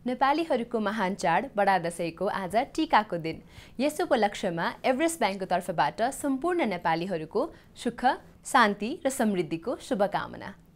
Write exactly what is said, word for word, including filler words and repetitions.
नेपालीहरूको महान चाड बडा दशैंको आज टीकाको दिन। यस उपलक्ष्यमा एभरेस्ट ब्याङ्कको तर्फबाट सम्पूर्ण नेपालीहरूको सुख, शान्ति र समृद्धिको शुभकामना।